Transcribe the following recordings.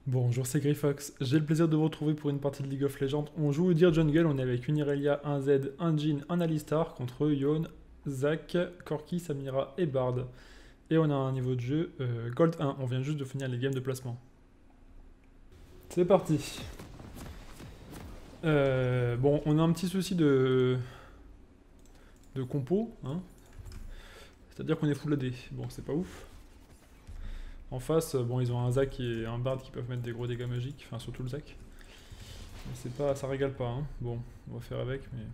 Bonjour, c'est Greyfox. J'ai le plaisir de vous retrouver pour une partie de League of Legends. On joue au Dear Jungle, on est avec une Irelia, un Z, un Jhin, un Alistar contre Yone, Zac, Corki, Samira et Bard. Et on a un niveau de jeu Gold 1, on vient juste de finir les games de placement. C'est parti. Bon, on a un petit souci de compo, hein. C'est-à-dire qu'on est full AD. Bon, c'est pas ouf. En face, bon, ils ont un Zac et un Bard qui peuvent mettre des gros dégâts magiques, enfin surtout le Zac. Mais c'est pas, ça régale pas, hein. Bon, on va faire avec, mais...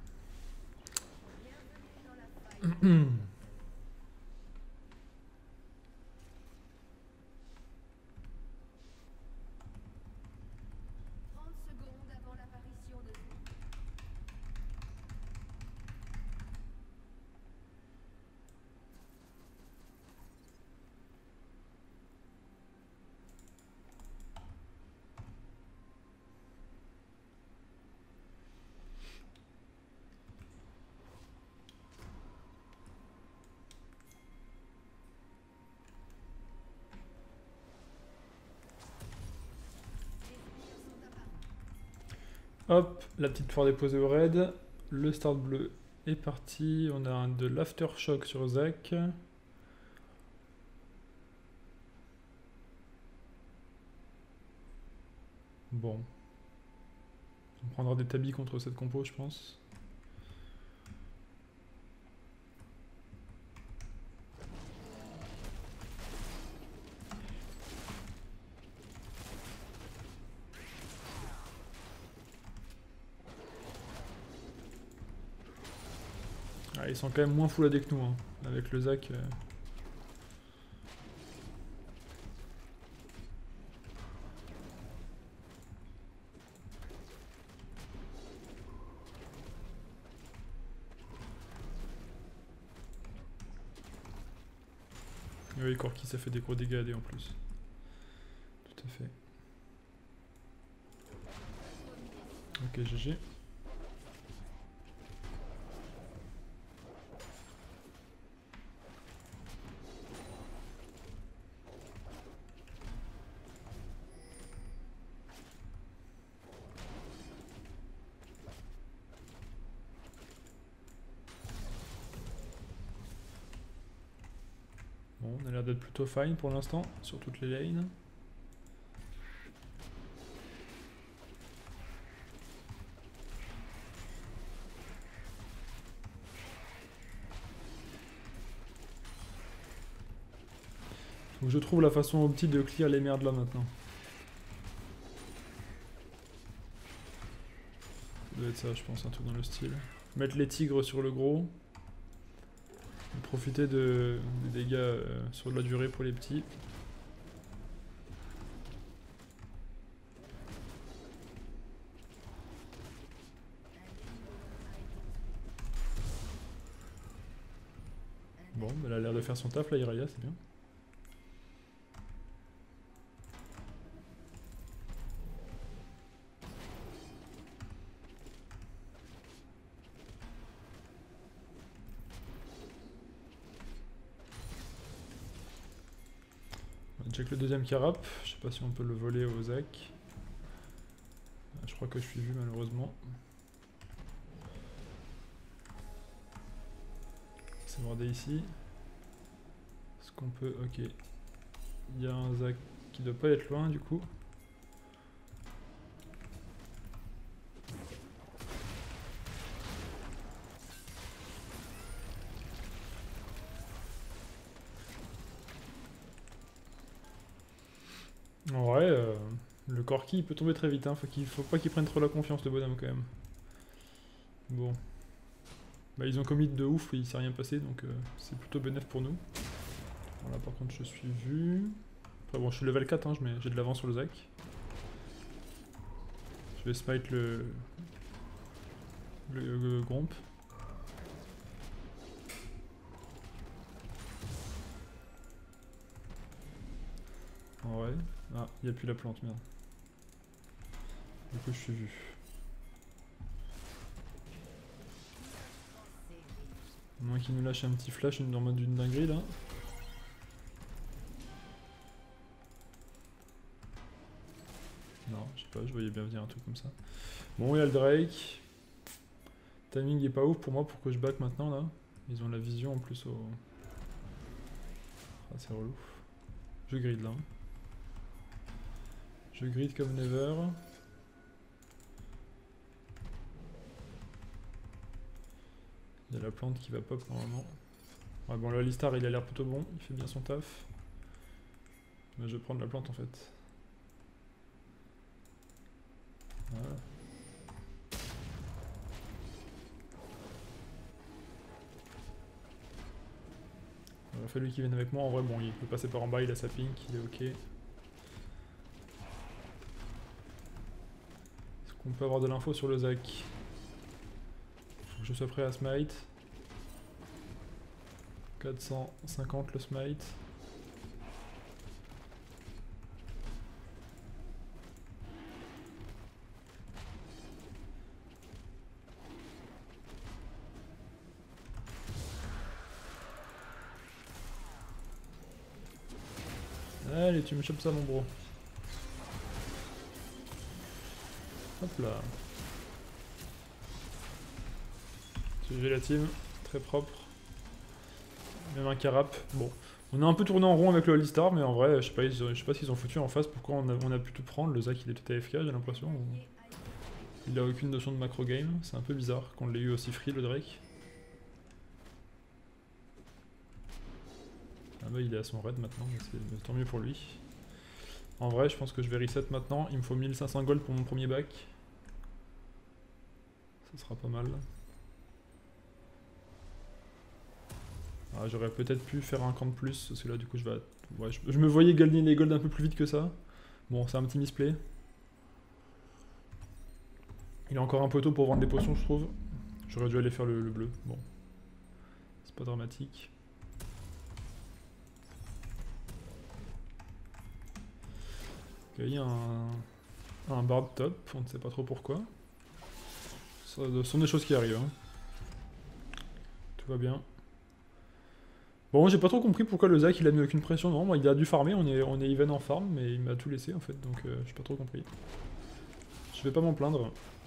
Hop, la petite fleur déposée au raid. Le start bleu est parti. On a de l'aftershock sur Zac. Bon. On prendra des tabis contre cette compo, je pense. Ah, ils sont quand même moins full AD que nous, hein. Avec le Zac. Et oui, Corki, ça fait des gros dégâts AD en plus. Tout à fait. Ok, GG. Bon, on a l'air d'être plutôt fine pour l'instant, sur toutes les lanes. Donc je trouve la façon optique de clear les merdes là maintenant. Ça doit être ça, je pense, un truc dans le style. Mettre les tigres sur le gros. Profiter des dégâts sur de la durée pour les petits. Bon, bah, elle a l'air de faire son taf là, Irelia, c'est bien. On check le deuxième carap, je sais pas si on peut le voler au Zac. Je crois que je suis vu malheureusement. C'est bordé ici. Est-ce qu'on peut... Ok. Il y a un Zac qui doit pas être loin du coup. En vrai, le Corki il peut tomber très vite, hein. Faut pas qu'il prenne trop la confiance le bonhomme quand même. Bon. Bah ils ont commit de ouf et il s'est rien passé donc c'est plutôt bénéf pour nous. Voilà, par contre je suis vu. Après bon je suis level 4 hein, j'ai de l'avance sur le Zac. Je vais smite le Gromp. Ouais. Ah, il n'y a plus la plante, merde. Du coup je suis vu. À moins qu'il nous lâche un petit flash en mode d'une dinguerie là. Non, je sais pas, je voyais bien venir un truc comme ça. Bon, il y a le Drake. Timing est pas ouf pour moi pour que je back maintenant là. Ils ont la vision en plus au... Ah, c'est relou. Je grid là. Je grid comme never. Il y a la plante qui va pop normalement. Ouais, bon, le Alistar il a l'air plutôt bon, il fait bien son taf. Mais je vais prendre la plante en fait. Voilà. Il aurait fallu qu'il vienne avec moi. En vrai, bon, il peut passer par en bas, il a sa pink, il est ok. Est-ce qu'on peut avoir de l'info sur le Zac? Faut que je sois prêt à smite. 450 le smite. Allez, tu me chopes ça mon bro. Hop là. GG la team, très propre. Même un carap. Bon, on a un peu tourné en rond avec le Alistar, mais en vrai, je sais pas ce qu'ils ont foutu en face. Pourquoi on a pu tout prendre? Le Zac il est tout AFK, j'ai l'impression. Il a aucune notion de macro game. C'est un peu bizarre qu'on l'ait eu aussi free le Drake. Ah bah il est à son raid maintenant, mais tant mieux pour lui. En vrai, je pense que je vais reset maintenant. Il me faut 1500 gold pour mon premier back. Ça sera pas mal. Ah, j'aurais peut-être pu faire un camp de plus, parce que là du coup je vais... Ouais, je me voyais gagner les golds un peu plus vite que ça. Bon, c'est un petit misplay. Il est encore un peu tôt pour vendre des potions, je trouve. J'aurais dû aller faire le bleu. Bon. C'est pas dramatique. Ok, il y a un bard top, on ne sait pas trop pourquoi. Ce sont des choses qui arrivent. Hein. Tout va bien. Bon, j'ai pas trop compris pourquoi le Zac il a mis aucune pression. Non, moi, il a dû farmer, on est even en farm, mais il m'a tout laissé en fait, donc j'ai pas trop compris. Je vais pas m'en plaindre.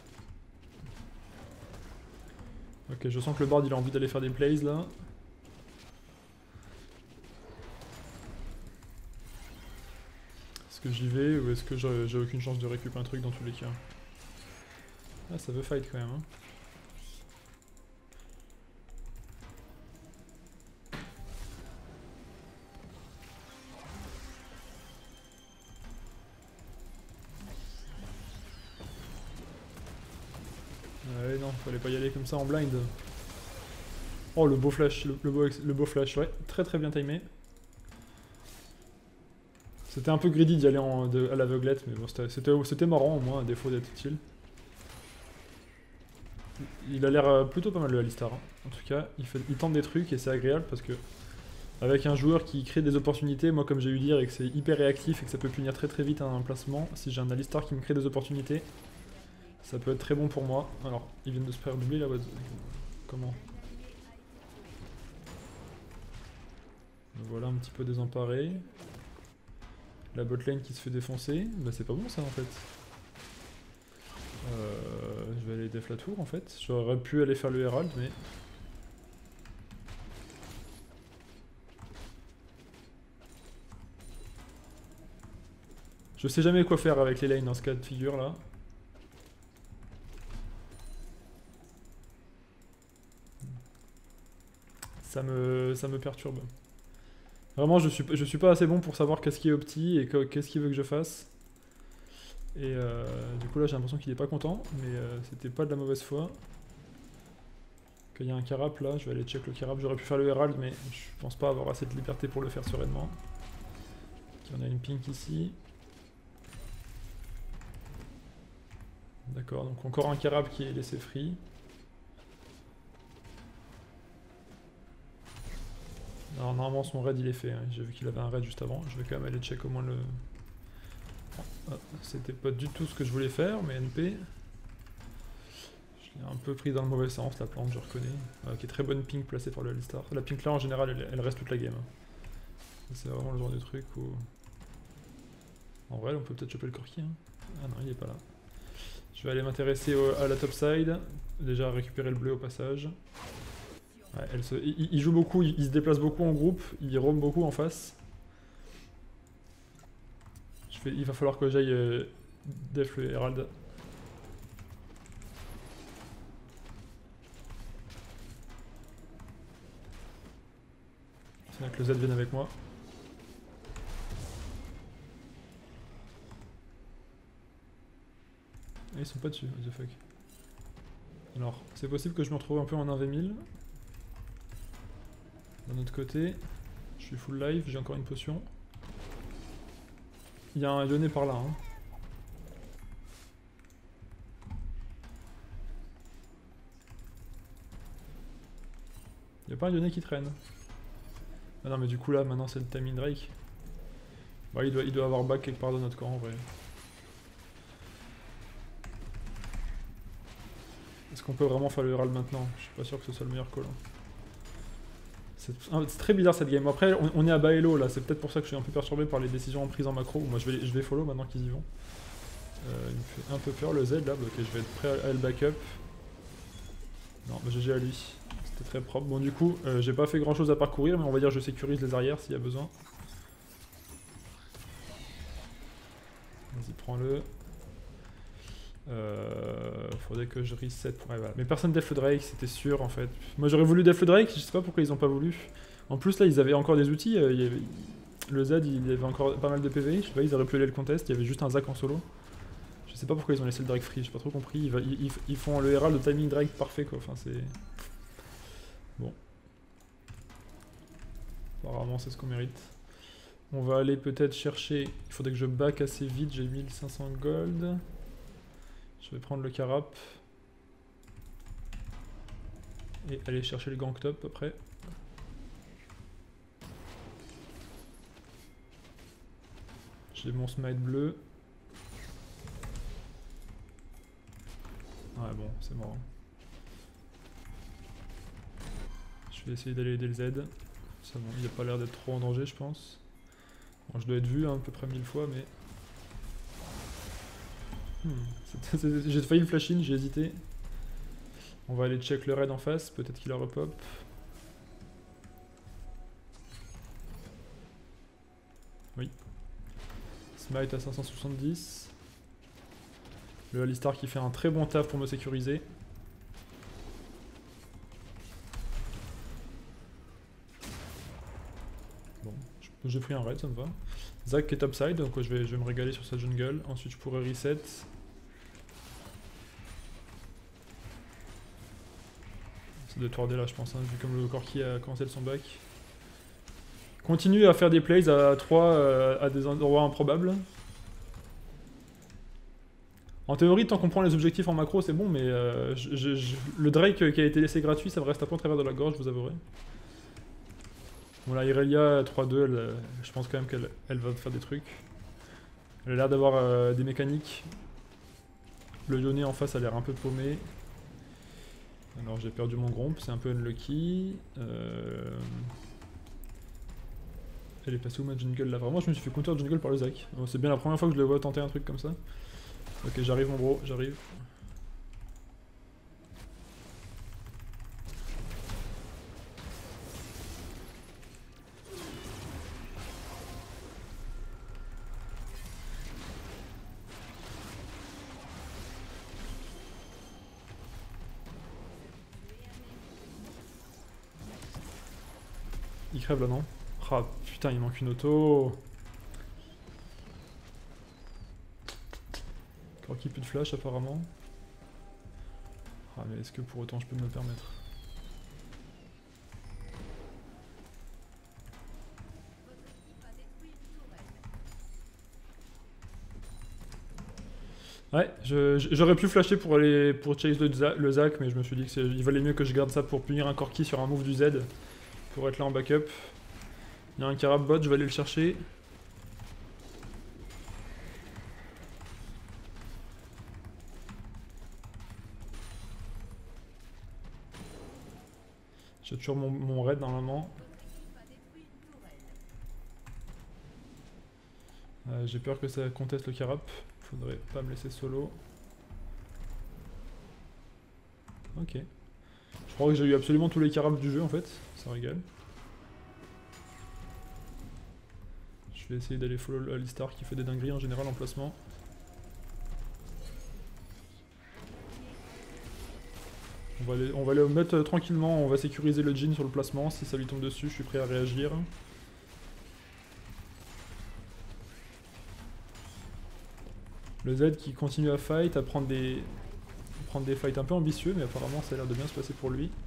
Ok, je sens que le bard il a envie d'aller faire des plays là. Est-ce que j'y vais ou est-ce que j'ai aucune chance de récupérer un truc dans tous les cas? Ah, ça veut fight quand même. Hein. Ouais, non, fallait pas y aller comme ça en blind. Oh, le beau flash, le beau flash, ouais, très très bien timé. C'était un peu greedy d'y aller à l'aveuglette, mais bon, c'était marrant au moins, à défaut d'être utile. Il a l'air plutôt pas mal le Alistar. Hein. En tout cas, il tente des trucs et c'est agréable parce que avec un joueur qui crée des opportunités, moi comme j'ai eu dire et que c'est hyper réactif et que ça peut punir très très vite un placement, si j'ai un Alistar qui me crée des opportunités, ça peut être très bon pour moi. Alors, ils viennent de se faire doubler là, comment? Voilà un petit peu désemparé. La botlane qui se fait défoncer, bah c'est pas bon ça en fait. Je vais aller def la tour en fait. J'aurais pu aller faire le Herald mais... Je sais jamais quoi faire avec les lanes dans ce cas de figure là. Ça me perturbe. Vraiment je suis pas assez bon pour savoir qu'est-ce qui est opti et qu'est-ce qu'il veut que je fasse. Et du coup là j'ai l'impression qu'il est pas content, mais c'était pas de la mauvaise foi. Qu'il y a un carap là, je vais aller check le carap, j'aurais pu faire le Herald mais je pense pas avoir assez de liberté pour le faire sereinement. On a une pink ici. D'accord, donc encore un carap qui est laissé free. Alors normalement son raid il est fait, hein. J'ai vu qu'il avait un raid juste avant, je vais quand même aller check au moins le... Ah, c'était pas du tout ce que je voulais faire, mais NP... Je l'ai un peu pris dans le mauvais sens, la plante, je reconnais. Ok, très bonne pink placée par le Alistar. La pink là en général elle reste toute la game. C'est vraiment le genre de truc où... En vrai, on peut peut-être choper le Corki. Hein. Ah non, il est pas là. Je vais aller m'intéresser à la top side. Déjà récupérer le bleu au passage. Ouais, il joue beaucoup, il se déplace beaucoup en groupe, il roam beaucoup en face. Il va falloir que j'aille def le Herald. C'est bien que le Z vienne avec moi. Et ils sont pas dessus, what the fuck. Alors, c'est possible que je me retrouve un peu en 1v1000. D'un autre côté, je suis full life, j'ai encore une potion. Il y a un Lyonnais par là. Hein. Il n'y a pas un Lyonnais qui traîne. Ah non mais du coup là, maintenant c'est le timing Drake. Bah, il doit avoir back quelque part dans notre camp en vrai. Est-ce qu'on peut vraiment faire le Herald maintenant? Je suis pas sûr que ce soit le meilleur call. Hein. C'est très bizarre cette game. Après, on est à Baello là, c'est peut-être pour ça que je suis un peu perturbé par les décisions prises en macro. Moi je vais follow maintenant qu'ils y vont. Il me fait un peu peur le Z là, ok je vais être prêt à le backup. Non, bah, GG à lui. C'était très propre. Bon du coup, j'ai pas fait grand chose à parcourir, mais on va dire que je sécurise les arrières s'il y a besoin. Vas-y, prends-le. Faudrait que je reset. Ouais, voilà. Mais personne def le Drake, c'était sûr en fait. Moi j'aurais voulu def le Drake, je sais pas pourquoi ils ont pas voulu. En plus là, ils avaient encore des outils. Le Z, il avait encore pas mal de PV. Je sais pas, ils auraient pu aller le contest. Il y avait juste un Zac en solo. Je sais pas pourquoi ils ont laissé le Drake free, j'ai pas trop compris. Ils font le Herald de timing Drake parfait quoi. Enfin, c'est. Bon. Apparemment, c'est ce qu'on mérite. On va aller peut-être chercher. Il faudrait que je back assez vite. J'ai 1500 gold. Je vais prendre le carap. Et aller chercher le gank top après. J'ai mon smite bleu. Ouais bon, c'est mort. Je vais essayer d'aller aider le Z. Ça, bon, il a pas l'air d'être trop en danger je pense. Bon, je dois être vu hein, à peu près 1000 fois mais... J'ai failli le flash in, j'ai hésité. On va aller check le raid en face, peut-être qu'il a repop. Oui. Smite à 570. Le Alistar qui fait un très bon taf pour me sécuriser. Bon, j'ai pris un raid, ça me va. Zac est topside, donc je vais me régaler sur sa jungle. Ensuite je pourrais reset. C'est de tourner là je pense, hein, vu comme le Corki a commencé son back. Continue à faire des plays à 3 à des endroits improbables. En théorie, tant qu'on prend les objectifs en macro, c'est bon, mais le Drake qui a été laissé gratuit, ça me reste un peu en travers de la gorge, je vous avouerai. Bon, là, Irelia 3-2, je pense quand même qu'elle va faire des trucs. Elle a l'air d'avoir des mécaniques. Le Lyonnais en face a l'air un peu paumé. Alors, j'ai perdu mon gromp, c'est un peu unlucky. Elle est passée où ma jungle là? Vraiment, je me suis fait counter jungle par le Zac. Bon, c'est bien la première fois que je le vois tenter un truc comme ça. Ok, j'arrive mon bro, j'arrive. Il crève là, non? Ah putain, il manque une auto. Corki plus de flash apparemment. Ah mais est-ce que pour autant je peux me le permettre? Ouais, j'aurais pu flasher pour chase le Zac, mais je me suis dit qu'il valait mieux que je garde ça pour punir un Corki sur un move du Z. Pour être là en backup. Il y a un carab bot, je vais aller le chercher. J'ai toujours mon raid normalement. J'ai peur que ça conteste le carap. Faudrait pas me laisser solo. Ok. Je crois que j'ai eu absolument tous les caraps du jeu en fait. Ça régale. Je vais essayer d'aller follow Alistar qui fait des dingueries en général en placement. On va le mettre tranquillement, on va sécuriser le Jhin sur le placement. Si ça lui tombe dessus, je suis prêt à réagir. Le Z qui continue à fight, à prendre des fights un peu ambitieux, mais apparemment ça a l'air de bien se passer pour lui.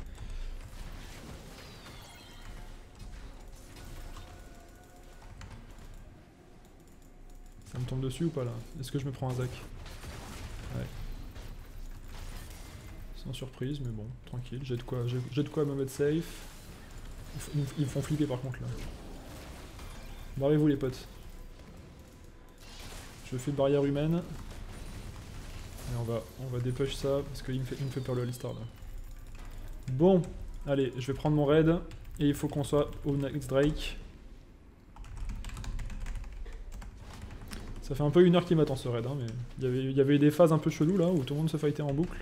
Ça me tombe dessus ou pas là? Est-ce que je me prends un Zac? Ouais. Sans surprise, mais bon, tranquille, j'ai de quoi me mettre safe. Ils me font flipper par contre là. Barrez-vous les potes. Je fais barrière humaine. Et on va dépush ça, parce qu'il me fait peur le Alistar là. Bon, allez, je vais prendre mon raid, et il faut qu'on soit au next Drake. Ça fait un peu 1 heure qu'il m'attend ce raid, hein, mais il y avait eu des phases un peu cheloues là, où tout le monde se fightait en boucle.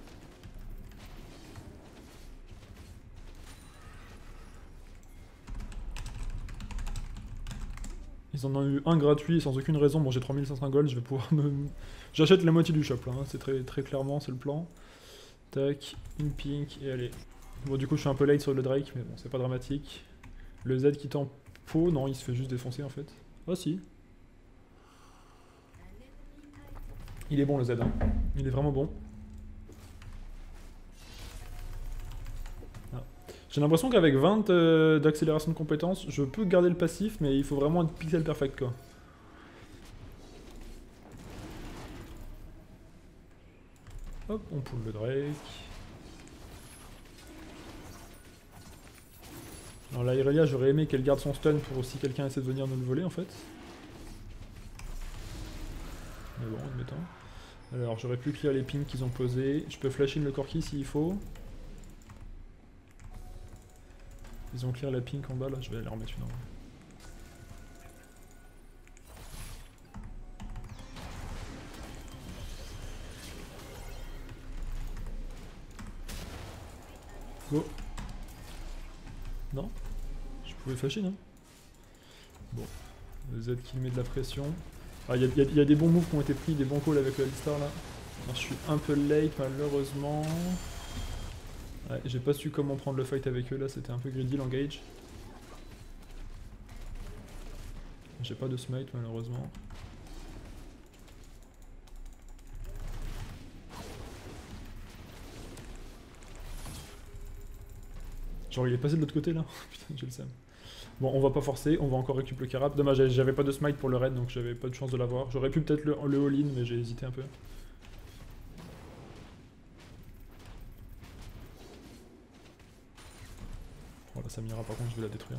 Ils en ont eu un gratuit sans aucune raison. Bon, j'ai 3500 gold, je vais pouvoir me... J'achète la moitié du shop là, hein. C'est très clairement, c'est le plan. Tac, une pink, et allez. Bon, du coup, je suis un peu late sur le Drake, mais bon, c'est pas dramatique. Le Z qui tempo, non, il se fait juste défoncer en fait. Ah si. Il est bon le Z, hein. Il est vraiment bon. Ah. J'ai l'impression qu'avec 20 d'accélération de compétences, je peux garder le passif, mais il faut vraiment être pixel perfect quoi. Hop, on pull le Drake. Alors la Irelia, j'aurais aimé qu'elle garde son stun pour si quelqu'un essaie de venir nous le voler en fait. Mais bon, admettons. Alors j'aurais pu clear les pings qu'ils ont posés. Je peux flash in le Corki s'il faut. Ils ont clear la pink en bas là, je vais aller en remettre une en bas. Go. Non? Je pouvais flash in, hein? Bon. Le Z qui met de la pression. Ah, il y a des bons moves qui ont été pris, des bons calls avec le Alistar là. Alors, je suis un peu late malheureusement. Ouais, j'ai pas su comment prendre le fight avec eux là, c'était un peu greedy l'engage. J'ai pas de smite malheureusement. Genre il est passé de l'autre côté là. Putain, j'ai le seum. Bon, on va pas forcer, on va encore récupérer le carap. Dommage, j'avais pas de smite pour le raid donc j'avais pas de chance de l'avoir. J'aurais pu peut-être le all-in mais j'ai hésité un peu. Oh la Samira par contre je vais la détruire.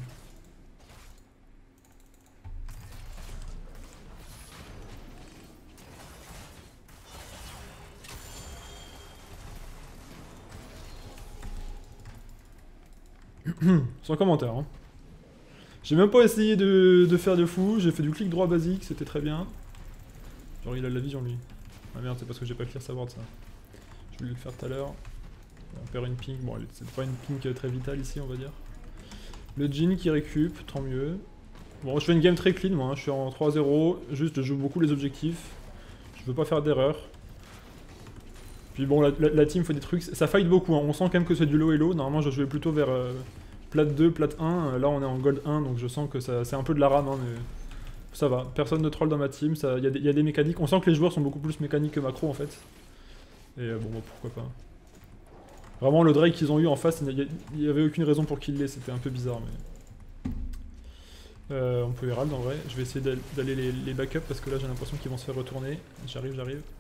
Sans commentaire, hein. J'ai même pas essayé de faire de fou, j'ai fait du clic droit basique, c'était très bien. Genre il a de la vision lui. Ah merde, c'est parce que j'ai pas clear sa ward ça. Je voulais le faire tout à l'heure. On perd une ping, bon c'est pas une ping très vitale ici on va dire. Le Jhin qui récup, tant mieux. Bon je fais une game très clean moi, hein. Je suis en 3-0, juste je joue beaucoup les objectifs. Je veux pas faire d'erreur. Puis bon la team fait des trucs, ça fight beaucoup, hein. On sent quand même que c'est du low elo, normalement je jouais plutôt vers plate 2, plate 1, là on est en gold 1 donc je sens que c'est un peu de la rame hein, mais ça va, personne ne troll dans ma team, il y a des mécaniques, on sent que les joueurs sont beaucoup plus mécaniques que macro en fait. Et bon bah, pourquoi pas. Vraiment le Drake qu'ils ont eu en face, il n'y avait aucune raison pour qu'il l'ait, c'était un peu bizarre mais... on peut Herald en vrai, je vais essayer d'aller les backup parce que là j'ai l'impression qu'ils vont se faire retourner. J'arrive.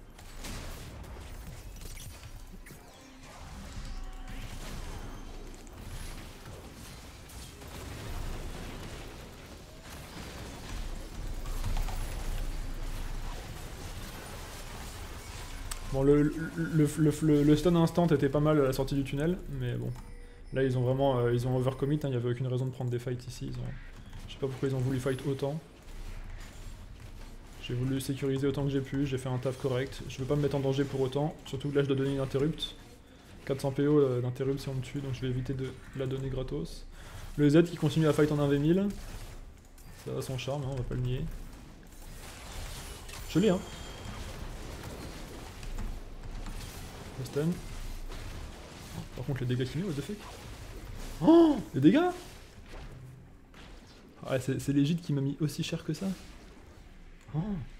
Bon, le stun instant était pas mal à la sortie du tunnel, mais bon. Là, ils ont vraiment ils ont overcommit, hein, il n'y avait aucune raison de prendre des fights ici. Je sais pas pourquoi ils ont voulu fight autant. J'ai voulu sécuriser autant que j'ai pu, j'ai fait un taf correct. Je veux pas me mettre en danger pour autant, surtout que là je dois donner une interrupt. 400 PO d'interrupt si on me tue, donc je vais éviter de la donner gratos. Le Z qui continue à fight en 1v1000. Ça a son charme, hein, on va pas le nier. Je l'ai, hein. Le stun. Par contre les dégâts qu'il met, what the fuck. Oh, les dégâts. Ouais, c'est l'Égide qui m'a mis aussi cher que ça. Oh.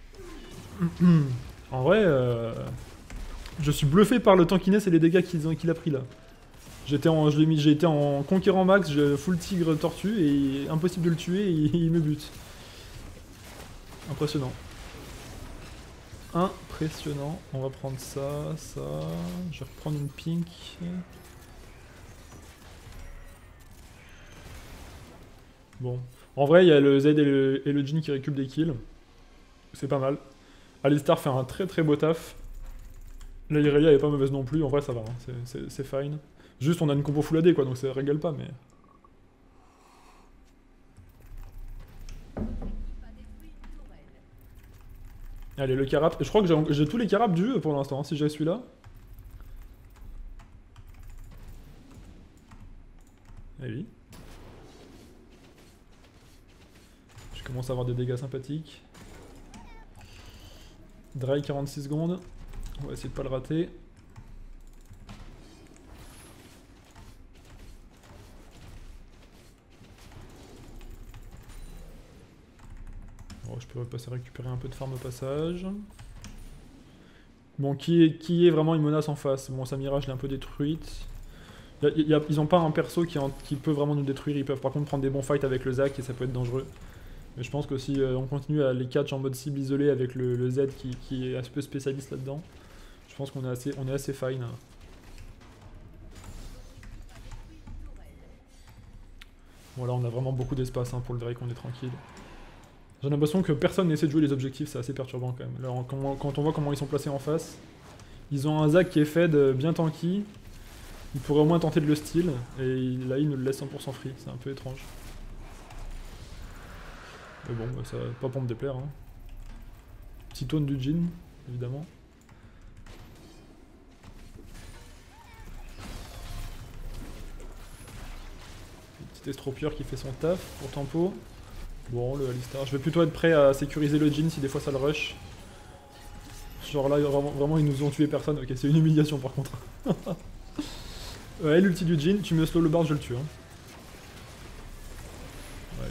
En vrai, je suis bluffé par le tankiness et les dégâts qu'il a pris là. J'ai été en conquérant max, full tigre tortue et impossible de le tuer et il me bute. Impressionnant. Impressionnant. On va prendre ça, ça. Je vais reprendre une pink. Bon. En vrai, il y a le Z et le Jhin qui récupèrent des kills. C'est pas mal. Alistar fait un très très beau taf. La Irelia est pas mauvaise non plus, en vrai ça va, hein. C'est fine. Juste on a une combo full AD quoi, donc ça régale pas mais... Allez, le Carap. Je crois que j'ai tous les Caraps du jeu pour l'instant, hein, si j'ai celui-là. Eh oui. Je commence à avoir des dégâts sympathiques. Dry 46 secondes. On va essayer de pas le rater. Bon, je peux passer récupérer un peu de farm au passage. Bon, qui est vraiment une menace en face? Bon, Samira, je l'ai un peu détruite. Ils ont pas un perso qui peut vraiment nous détruire. Ils peuvent par contre prendre des bons fights avec le Zac et ça peut être dangereux. Mais je pense que si on continue à les catch en mode cible isolé avec le Z qui est un peu spécialiste là-dedans, je pense qu'on est assez fine. Bon là on a vraiment beaucoup d'espace hein, pour le Drake, on est tranquille. J'ai l'impression que personne n'essaie de jouer les objectifs, c'est assez perturbant quand même. Là, quand on voit comment ils sont placés en face, ils ont un Zac qui est fed bien tanky. Ils pourraient au moins tenter de le steal, et là ils nous le laissent 100% free, c'est un peu étrange. Mais bon, ça pas pour me déplaire. Hein. Petit taunt du Jhin, évidemment. Petit estropieur qui fait son taf pour tempo. Bon, le Alistar. Je vais plutôt être prêt à sécuriser le Jhin si des fois ça le rush. Genre là, vraiment ils nous ont tué personne. Ok, c'est une humiliation par contre. Ouais, l'ulti du Jhin, tu me slow le bard, je le tue. Hein. Ouais.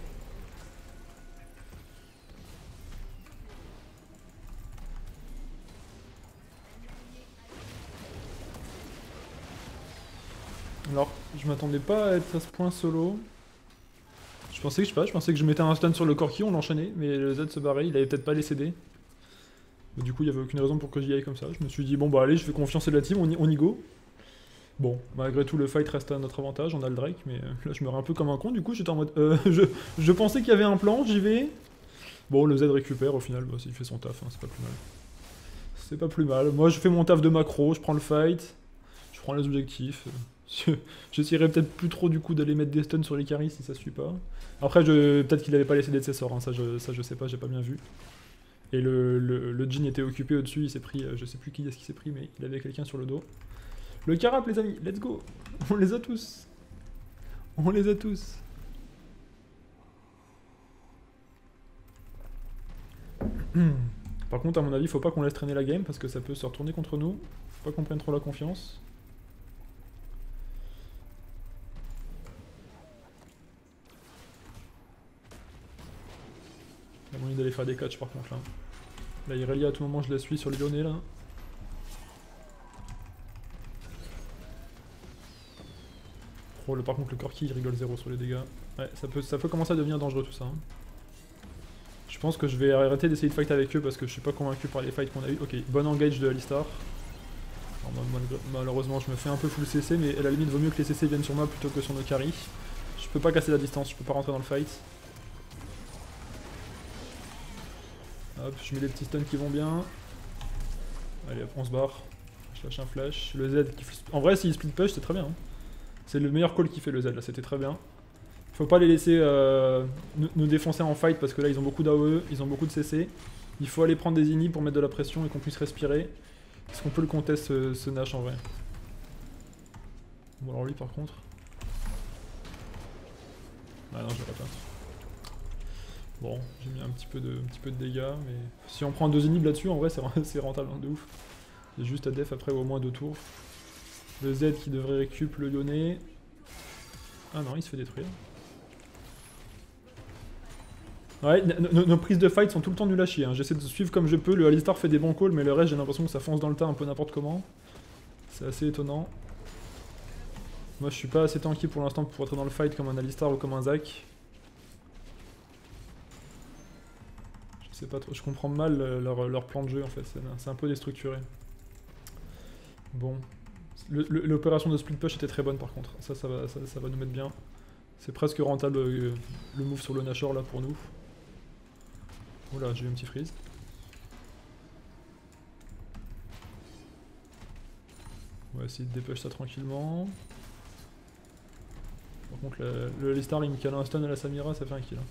Alors, je m'attendais pas à être à ce point solo. Je pensais que je mettais un stun sur le Corki, on l'enchaînait, mais le Z se barrait, il avait peut-être pas les CD. Mais du coup, il y avait aucune raison pour que j'y aille comme ça. Je me suis dit, bon bah allez, je fais confiance à la team, on y go. Bon, malgré tout, le fight reste à notre avantage, on a le Drake, mais là je me rends un peu comme un con, du coup j'étais en mode... je pensais qu'il y avait un plan, j'y vais. Bon, le Z récupère, au final, bah, il fait son taf, hein, c'est pas plus mal. C'est pas plus mal. Moi je fais mon taf de macro, je prends le fight, je prends les objectifs. J'essaierai peut-être plus trop du coup d'aller mettre des stuns sur les carries si ça suit pas. Après, peut-être qu'il avait pas laissé de ses sorts, hein, ça je sais pas, j'ai pas bien vu. Et le Jhin était occupé au-dessus, il s'est pris, je sais plus qui est-ce qui s'est pris, mais il avait quelqu'un sur le dos. Le Carap les amis, let's go. On les a tous. On les a tous. Par contre, à mon avis, faut pas qu'on laisse traîner la game parce que ça peut se retourner contre nous. Faut pas qu'on prenne trop la confiance. Il y a moyen d'aller faire des catchs par contre là. La Irelia à tout moment je la suis sur le Lyonnais là. Oh, par contre le Corki il rigole zéro sur les dégâts. Ouais, ça peut commencer à devenir dangereux tout ça. Hein. Je pense que je vais arrêter d'essayer de fight avec eux parce que je suis pas convaincu par les fights qu'on a eu. Ok, bon engage de Alistar. Malheureusement je me fais un peu full CC, mais à la limite vaut mieux que les CC viennent sur moi plutôt que sur nos carries. Je peux pas casser la distance, je peux pas rentrer dans le fight. Hop, je mets des petits stuns qui vont bien. Allez hop, on se barre. Je lâche un flash. Le Z qui... En vrai s'il split push c'est très bien. Hein. C'est le meilleur call qu'il fait le Z là, c'était très bien. Faut pas les laisser nous défoncer en fight parce que là ils ont beaucoup d'AOE, ils ont beaucoup de CC. Il faut aller prendre des inis pour mettre de la pression et qu'on puisse respirer. Est-ce qu'on peut le contest ce Nash en vrai? Bon alors lui par contre... Ah non, je l'aurais pas. Bon, j'ai mis un petit peu de dégâts, mais si on prend 2 inhibs là-dessus, en vrai c'est rentable hein, de ouf. Il y a juste à def après au moins 2 tours. Le Z qui devrait récup le Yone. Ah non, il se fait détruire. Ouais, nos prises de fight sont tout le temps nulles à chier. Hein. J'essaie de suivre comme je peux, le Alistar fait des bons calls, mais le reste j'ai l'impression que ça fonce dans le tas un peu n'importe comment. C'est assez étonnant. Moi je suis pas assez tanky pour l'instant pour être dans le fight comme un Alistar ou comme un Zac. Je sais pas trop, je comprends mal leur plan de jeu en fait, c'est un peu déstructuré. Bon. L'opération de split push était très bonne par contre, ça va nous mettre bien. C'est presque rentable le move sur le Nashor là pour nous. Oula, j'ai eu un petit freeze. On va essayer de dépush ça tranquillement. Par contre le Alistar il me cale un stun à la Samira, ça fait un kill.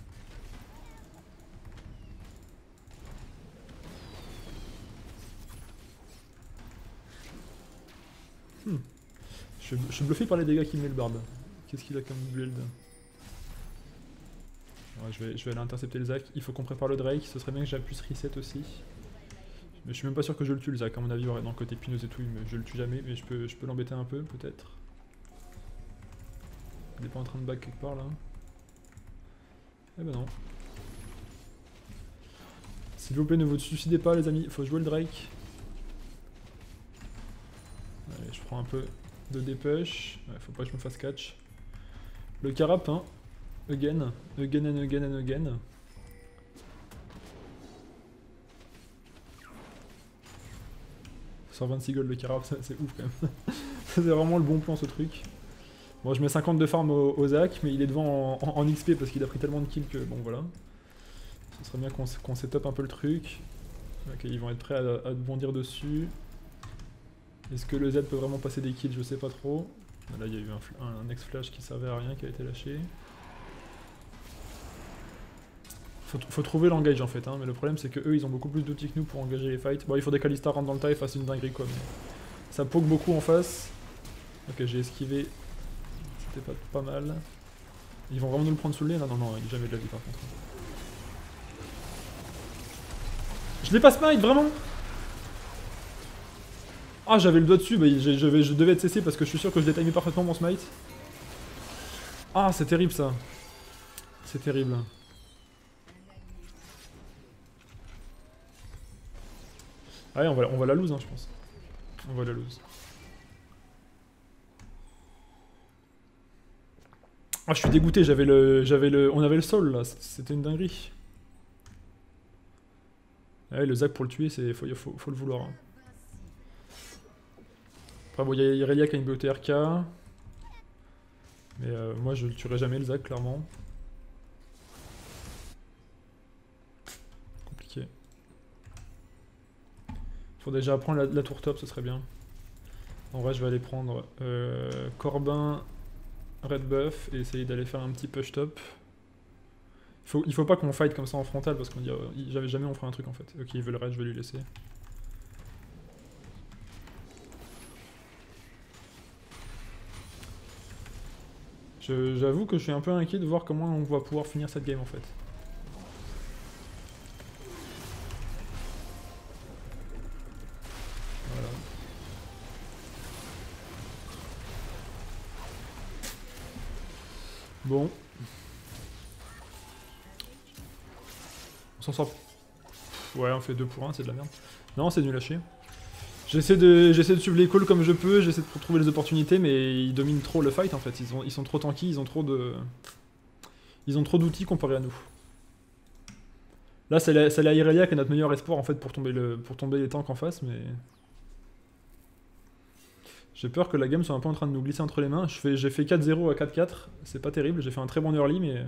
Je suis bluffé par les dégâts qu'il met le Bard. Qu'est-ce qu'il a comme build? Ouais, je vais aller intercepter le Zac. Il faut qu'on prépare le Drake. Ce serait bien que j'appuie reset aussi. Mais je suis même pas sûr que je le tue le Zac. À mon avis, ouais, dans le côté épineuse et tout, je le tue jamais. Mais je peux l'embêter un peu, peut-être. Il est pas en train de back quelque part là. Eh ben non. S'il vous plaît, ne vous suicidez pas, les amis. Il faut jouer le Drake. Allez, je prends un peu de dépush. Ouais, faut pas que je me fasse catch. Le carap, hein. Again. Again and again and again. Sur 26 gold le carap, c'est ouf quand même. C'est vraiment le bon plan ce truc. Bon, je mets 50 de farm au Zac, mais il est devant en XP parce qu'il a pris tellement de kills que bon voilà. Ce serait bien qu'on setup un peu le truc. Ok, ils vont être prêts à bondir dessus. Est-ce que le Z peut vraiment passer des kills? Je sais pas trop. Là, il y a eu un next flash qui servait à rien qui a été lâché. Faut trouver l'engage en fait, hein, mais le problème c'est que eux ils ont beaucoup plus d'outils que nous pour engager les fights. Bon, il faudrait qu'Alistar rentre dans le tas et fasse une dinguerie quoi, mais ça poke beaucoup en face. Ok, j'ai esquivé. C'était pas mal. Ils vont vraiment nous le prendre sous le nez? Non, il est jamais de la vie par contre. Je l'ai pas smite, vraiment? Ah, j'avais le doigt dessus, bah, je devais être cessé parce que je suis sûr que je l'ai timé parfaitement mon smite. Ah, c'est terrible ça. C'est terrible. Ouais, on va la lose, hein, je pense. On va la lose. Ah, je suis dégoûté, on avait le sol là, c'était une dinguerie. Ouais, le Zac pour le tuer, faut le vouloir. Hein. Après, bon, il y a Irelia qui a une BOTRK. Mais moi, je le tuerai jamais, le Zac, clairement. Compliqué. Faut déjà apprendre la tour top, ce serait bien. En vrai, je vais aller prendre Corbin, Red Buff et essayer d'aller faire un petit push top. Il faut pas qu'on fight comme ça en frontal parce qu'on dit jamais on ferait un truc en fait. Ok, il veut le raid, je vais lui laisser. J'avoue que je suis un peu inquiet de voir comment on va pouvoir finir cette game en fait. Voilà. Bon. On s'en sort. Ouais, on fait 2 pour 1, c'est de la merde. Non, c'est nul à chier. J'essaie de suivre les calls comme je peux, j'essaie de trouver les opportunités, mais ils dominent trop le fight en fait. Ils sont trop tanky, ils ont trop d'outils comparé à nous. Là, c'est la Irelia qui est notre meilleur espoir en fait pour tomber les tanks en face, mais... J'ai peur que la game soit un peu en train de nous glisser entre les mains. J'ai fait 4-0 à 4-4, c'est pas terrible, j'ai fait un très bon early, mais...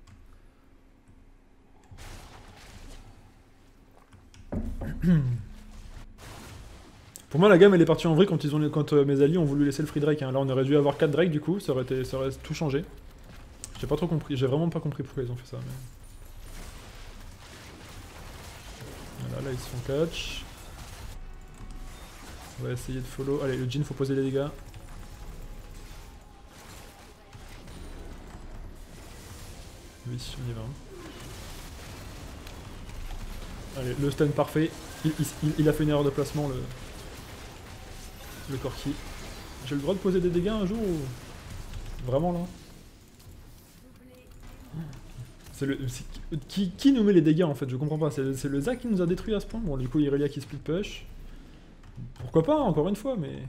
Pour moi, la gamme elle est partie en vrille quand mes alliés ont voulu laisser le free Drake. Hein. Là, on aurait dû avoir 4 Drake du coup, ça aurait tout changé. J'ai pas trop compris, j'ai vraiment pas compris pourquoi ils ont fait ça. Voilà, là ils se font catch. On va essayer de follow. Allez, le Jhin faut poser les dégâts. Oui, on y va. Allez, le stun parfait. Il a fait une erreur de placement, le Corki. J'ai le droit de poser des dégâts un jour ou... Vraiment là? Qui nous met les dégâts en fait? Je comprends pas. C'est le Zac qui nous a détruit à ce point? Bon, du coup, Irelia qui split push. Pourquoi pas, encore une fois, mais... Le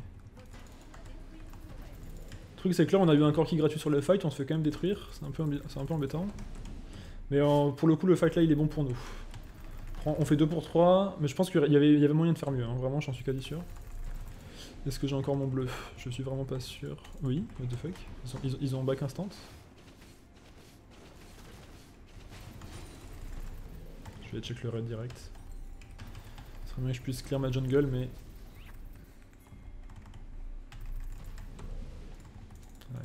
truc, c'est que là, on a eu un Corki gratuit sur le fight, on se fait quand même détruire. C'est un peu embêtant. Mais pour le coup, le fight là, il est bon pour nous. On fait 2 pour 3, mais je pense qu'il y avait moyen de faire mieux, hein. Vraiment, j'en suis quasi sûr. Est-ce que j'ai encore mon bleu? Je suis vraiment pas sûr. Oui, what the fuck. Ils ont back instant. Je vais check le raid direct. Ce serait bien que je puisse clear ma jungle, mais... Ouais.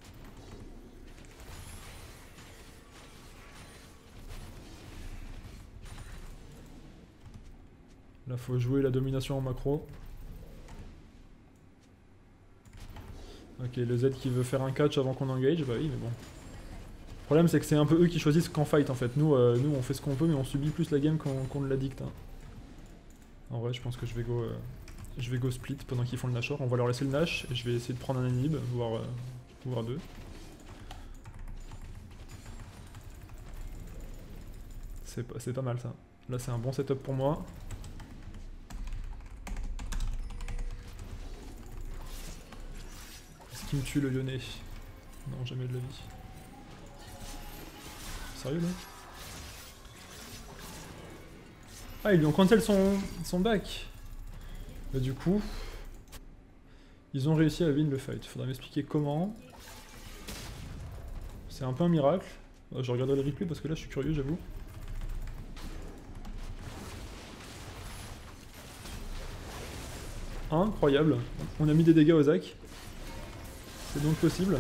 Là, faut jouer la domination en macro. Ok, le Z qui veut faire un catch avant qu'on engage, bah oui, mais bon. Le problème, c'est que c'est un peu eux qui choisissent qu'en fight, en fait. Nous, on fait ce qu'on peut, mais on subit plus la game qu'on ne la dicte. Hein. En vrai, je pense que je vais go split pendant qu'ils font le Nashor. On va leur laisser le Nash, et je vais essayer de prendre un inhib, voire 2. C'est pas mal, ça. Là, c'est un bon setup pour moi. Est-ce qu'il me tue, le Lyonnais? Non, jamais de la vie. Sérieux, là? Ah, ils lui ont cancel son back. Bah, du coup, ils ont réussi à win le fight. Faudra m'expliquer comment. C'est un peu un miracle. Je regarderai le replay parce que là, je suis curieux, j'avoue. Incroyable. On a mis des dégâts aux Zac. C'est donc possible.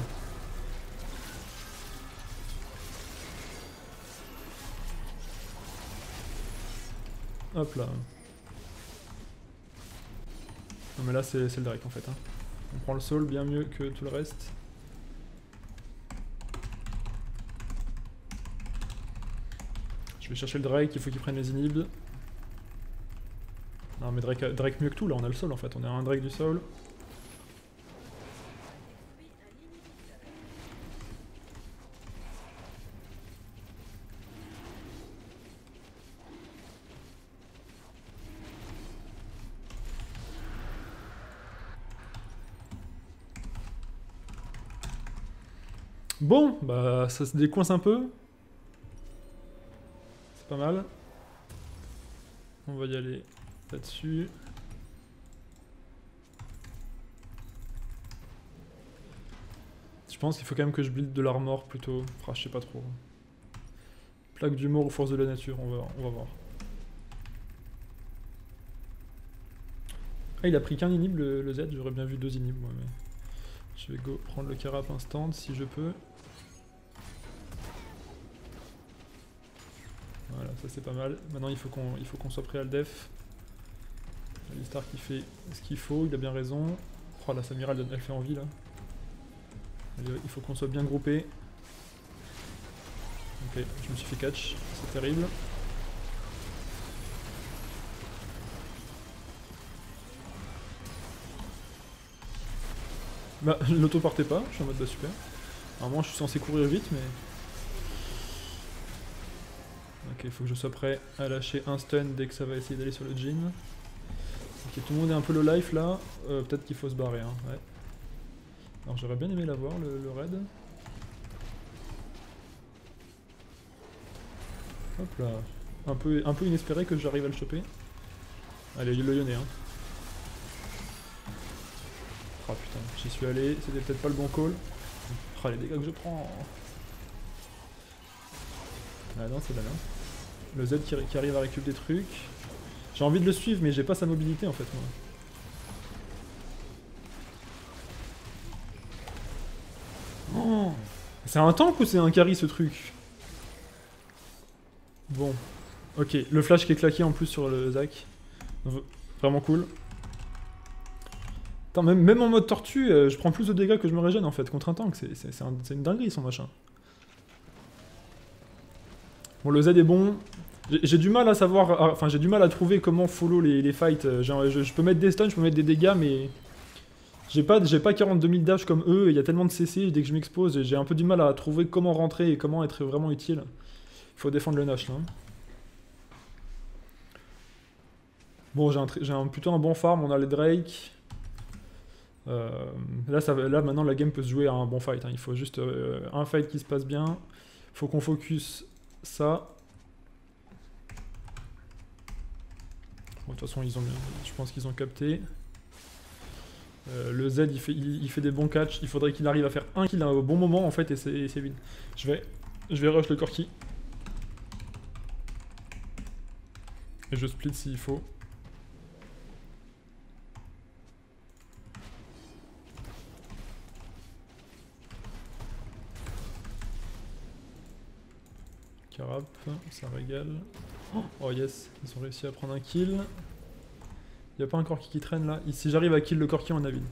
Hop là. Non mais là c'est le Drake en fait. Hein. On prend le soul bien mieux que tout le reste. Je vais chercher le Drake, il faut qu'il prenne les inhibs. Non mais Drake mieux que tout, là on a le soul en fait, on a un Drake du soul. Bon, bah ça se décoince un peu. C'est pas mal. On va y aller là-dessus. Je pense qu'il faut quand même que je build de l'armor plutôt. Enfin, je sais pas trop. Plaque d'humour ou force de la nature, on va voir. Ah, il a pris qu'un inhib le Z, j'aurais bien vu 2 inhibs moi, mais... Je vais go prendre le carap instant si je peux. Voilà, ça c'est pas mal. Maintenant il faut qu'on soit prêt à le def. Alistar qui fait ce qu'il faut, il a bien raison. Oh la Samira elle fait envie là. Il faut qu'on soit bien groupé. Ok, je me suis fait catch, c'est terrible. Bah, l'auto partait pas, je suis en mode bah super. Normalement je suis censé courir vite mais... Ok, il faut que je sois prêt à lâcher un stun dès que ça va essayer d'aller sur le Jhin. Ok, tout le monde est un peu low life là, peut-être qu'il faut se barrer, hein, ouais. Alors j'aurais bien aimé l'avoir, le raid. Hop là, un peu inespéré que j'arrive à le choper. Allez, le Lyonnais, hein. Ah putain, j'y suis allé, c'était peut-être pas le bon call. Ah les dégâts que je prends. Ah non, c'est là. Le Z qui arrive à récupérer des trucs. J'ai envie de le suivre, mais j'ai pas sa mobilité en fait, moi. Oh, c'est un tank ou c'est un carry ce truc? Bon. Ok, le flash qui est claqué en plus sur le Zac. Vraiment cool. Attends, même en mode tortue, je prends plus de dégâts que je me régène en fait contre un tank. C'est une dinguerie son machin. Bon, le Z est bon. J'ai du mal à savoir, enfin j'ai du mal à trouver comment follow les fights. Je peux mettre des stuns, je peux mettre des dégâts, mais j'ai pas 42 000 dash comme eux. Il y a tellement de CC dès que je m'expose, j'ai un peu du mal à trouver comment rentrer et comment être vraiment utile. Il faut défendre le Nash là. Bon, j'ai plutôt un bon farm, on a les Drake. Là maintenant la game peut se jouer à un bon fight. Hein. Il faut juste un fight qui se passe bien. Faut qu'on focus ça. Bon, de toute façon, je pense qu'ils ont capté. Le Z, il fait des bons catchs. Il faudrait qu'il arrive à faire un kill au bon moment, en fait, et c'est win. Je vais rush le Corki. Et je split s'il faut. Carap, ça régale. Oh yes, ils ont réussi à prendre un kill. Y'a pas un Corki qui traîne là. Si j'arrive à kill le Corki, on a win.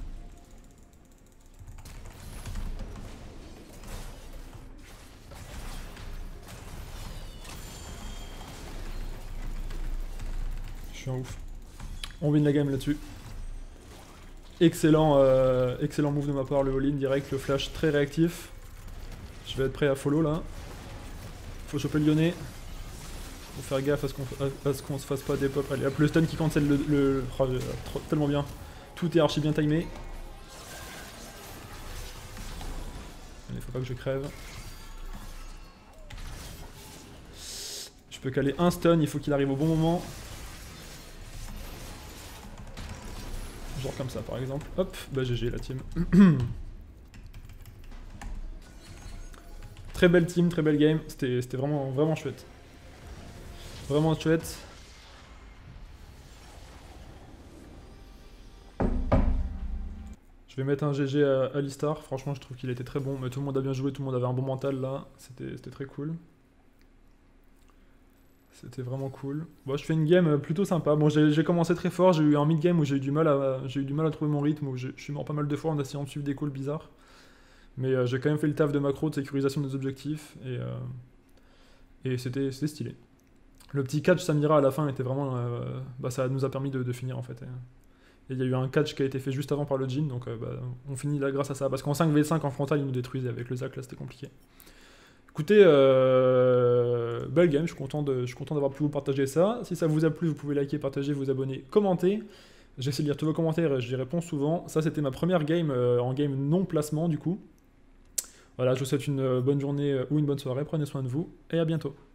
Je suis un ouf. On win la game là-dessus. Excellent move de ma part, le all-in direct, le flash très réactif. Je vais être prêt à follow là. Faut choper le Lyonnais. Faut faire gaffe à ce qu'on se fasse pas des pop. Allez hop, le stun qui cancel oh, tellement bien. Tout est archi bien timé. Allez, faut pas que je crève. Je peux caler un stun, il faut qu'il arrive au bon moment. Genre comme ça par exemple. Hop, bah GG la team. Très belle team, très belle game. C'était vraiment chouette. Vraiment chouette. Je vais mettre un GG à Alistar. Franchement, je trouve qu'il était très bon. Mais tout le monde a bien joué, tout le monde avait un bon mental là. C'était très cool. C'était vraiment cool. Bon, je fais une game plutôt sympa. Bon, j'ai commencé très fort. J'ai eu un mid-game où j'ai eu du mal à trouver mon rythme. Où je suis mort pas mal de fois en essayant de suivre des calls bizarres. Mais j'ai quand même fait le taf de macro, de sécurisation des objectifs. Et c'était stylé. Le petit catch Samira à la fin était vraiment... ça nous a permis de finir en fait. Et il y a eu un catch qui a été fait juste avant par le Jhin, donc on finit là grâce à ça. Parce qu'en 5v5 en frontal, il nous détruisait avec le Zac, là c'était compliqué. Écoutez, belle game, je suis content d'avoir pu vous partager ça. Si ça vous a plu, vous pouvez liker, partager, vous abonner, commenter. J'essaie de lire tous vos commentaires et j'y réponds souvent. Ça c'était ma première game en game non placement du coup. Voilà, je vous souhaite une bonne journée ou une bonne soirée, prenez soin de vous et à bientôt.